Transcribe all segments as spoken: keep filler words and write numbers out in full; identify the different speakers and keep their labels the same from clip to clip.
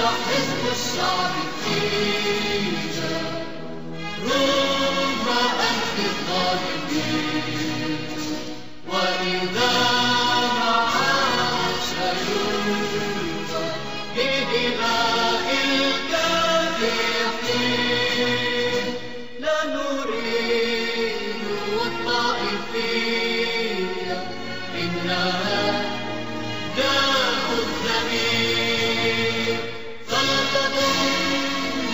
Speaker 1: حزب الشعب فينا رغم أنف الظالمين، وإذا ما عاش يرضى بدماء الكافرين. لا نريد الطائفية، إنها داء الزمين. فلتضم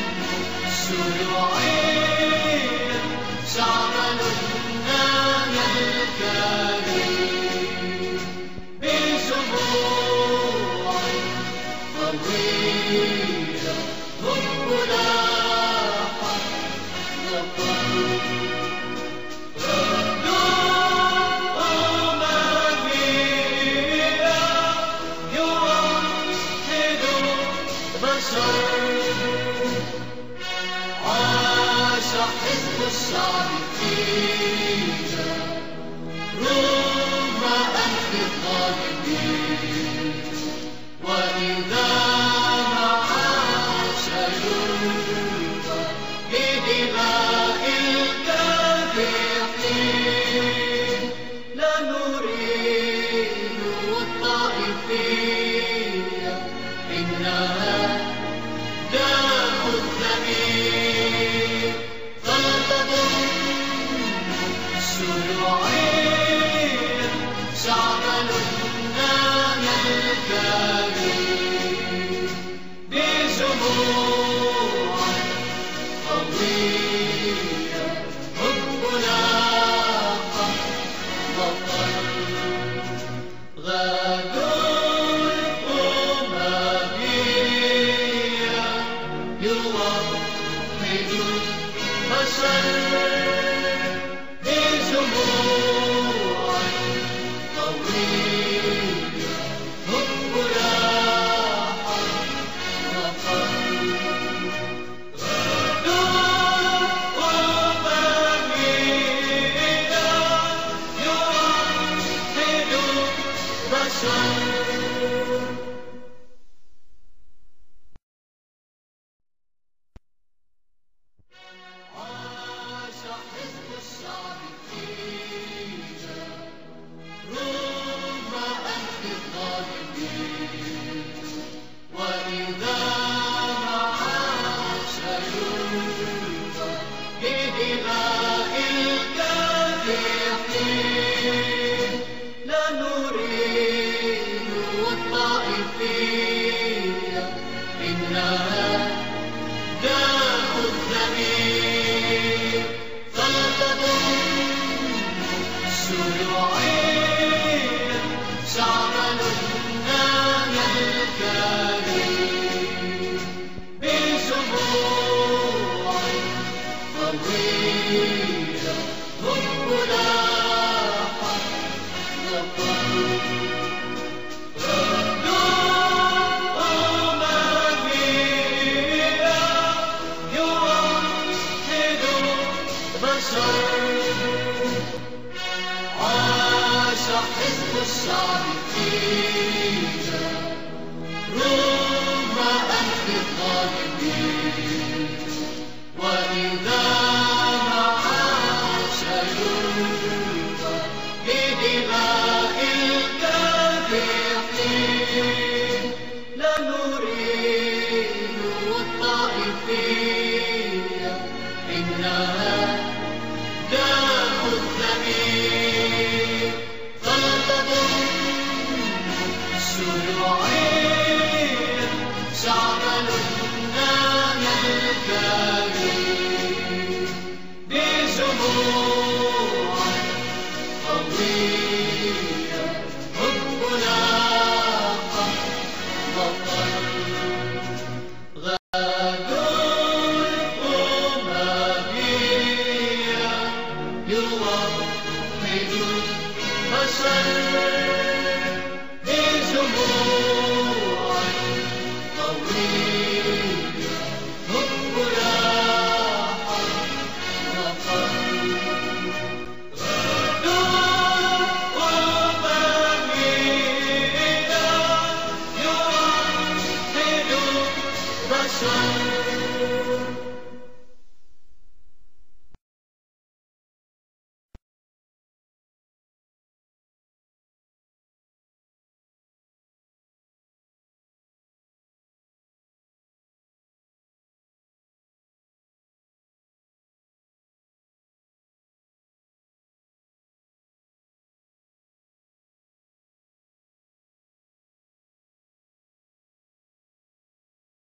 Speaker 1: شيوعيا شعبنا لبنان الكريم بجموع طويلة حبنا حق نطل. عاش حزب الشعب فينا رغم أنف الظالمين، وإذا ما عاش يرضى بدماء الكافرين. لا نريد الطائفية، إنها داء الزمين. فلتضم شيوعيا شعب لبنان الكريم بجموع طويلة حبنا حق بطل. غدوا الأممية يوحد البشر بجموع طويلة حبنا حق بطل. غدوا الأممية يوحد البشر. عاش حزب الشعب فينا رغم أنف الظالمين، وإذا ما عاش يرضى بدماء الكافرين. لا نريد الطائفية، إنها داء الزمين. فلتضم شيوعيا شعب لبنان الكريم بجموع طويلة حبنا حق نطل. عاش حزب الشعب فينا